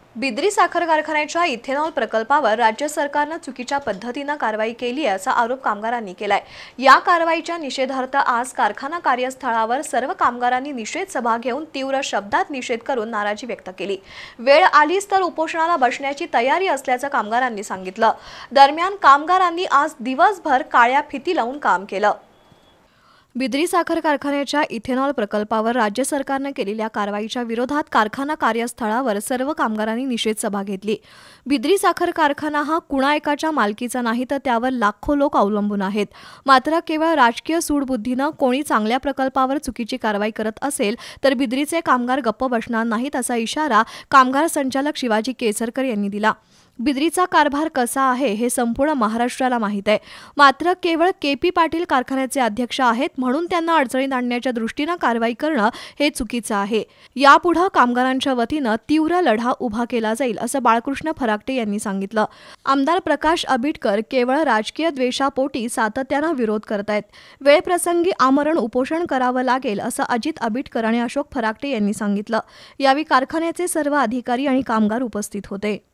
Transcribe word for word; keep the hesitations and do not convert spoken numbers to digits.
बिद्री साखर कारखान्याच्या इथेनॉल प्रकल्पावर राज्य सरकारनं चुकीच्या पद्धतीनं कारवाई केली आहे असा आरोप कामगारांनी केलाय। या कारवाईच्या निषेधार्थ आज कारखाना कार्यस्थळावर सर्व कामगारांनी निषेध सभा घेऊन तीव्र शब्दात निषेध करून नाराजी व्यक्त केली। वेळ आलीच तर उपोषणाला बसण्याची तयारी असल्याचं कामगारांनी सांगितलं। दरम्यान कामगारांनी आज दिवसभर काळ्या फिती लावून काम केलं। बिद्री साखर कारखान्याच्या इथेनॉल प्रकल्पावर राज्य सरकारने केलेल्या कारवाईच्या विरोधात कारखाना कार्यस्थळावर सर्व कामगारांनी निषेध सभा घेतली। बिद्री साखर कारखाना हा कुणा एकाच्या मालकीचा नाही तर त्यावर लाखो लोक अवलंबून आहेत। मात्र केवळ राजकीय सूडबुद्धीनं कोणी चांगल्या प्रकल्पावर चुकीची कारवाई करत असेल तर बिद्रीचे कामगार गप्प बसणार नाहीत असा इशारा कामगार संचालक शिवाजी केसरकर यांनी दिला। बिद्रीचा कारभार कसा आहे हे संपूर्ण महाराष्ट्राला माहीत आहे। मात्र केवळ के पी पाटील कारखान्याचे अध्यक्ष आहेत म्हणून त्यांना अडचणीत आणण्याच्या दृष्टीने कारवाई करणं हे चुकीचं आहे। यापुढे कामगारांच्या वतीनं तीव्र लढा उभा केला जाईल असं बाळकृष्ण फराकटे यांनी सांगितलं। आमदार प्रकाश आबिटकर केवळ राजकीय द्वेषापोटी सातत्यानं विरोध करतायत। वेळप्रसंगी आमरण उपोषण करावं लागेल असं अजित आबिटकर आणि अशोक फराकटे यांनी सांगितलं। यावेळी कारखान्याचे सर्व अधिकारी आणि कामगार उपस्थित होते।